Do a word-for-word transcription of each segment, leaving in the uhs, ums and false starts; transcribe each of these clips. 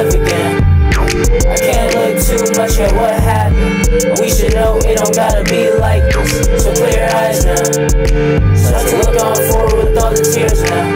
life again. I can't look too much at what happened, but we should know it don't gotta be like this. So clear your eyes now, start to look on forward with all the tears now.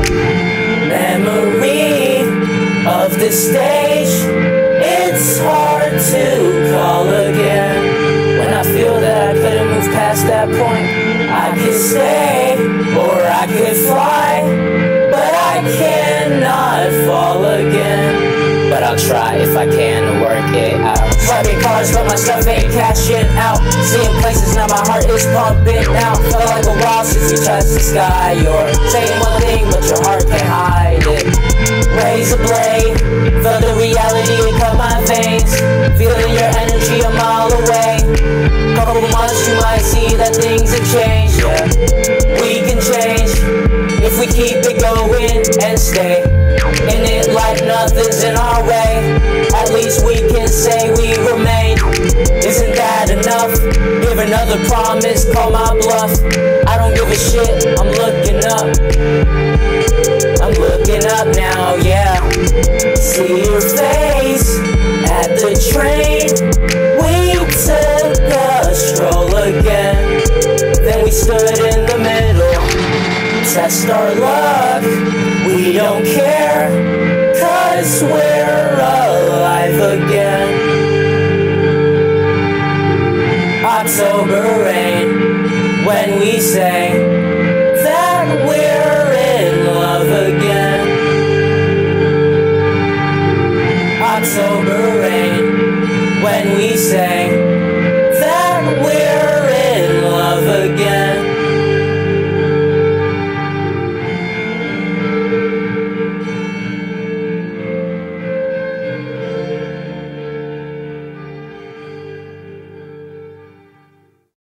Memory of the stage, it's hard to call again. When I feel that I couldn't move past that point, I could stay or I could fly, but I cannot fall again. But I'll try if I can to work it out. Swiping cars, but my stuff ain't cashing out. Seeing places, now my heart is pumping out. Felt like a while since you touched the sky. You're saying one thing, but your heart can't hide it. Raise a blade, felt the reality, it cut my veins. Feeling your energy a mile away. Couple months you might see that things have changed. Yeah, we can change if we keep it going and stay in it like nothing's in our way. At least we can say we remain. Isn't that enough? Give another promise, call my bluff. I don't give a shit, I'm looking up. I'm looking up now, yeah. See your face at the train. We took a stroll again. Then we stood in the middle, test our luck. We don't care, cause we're alive again. October rain, when we say that we're in love again. October rain, when we say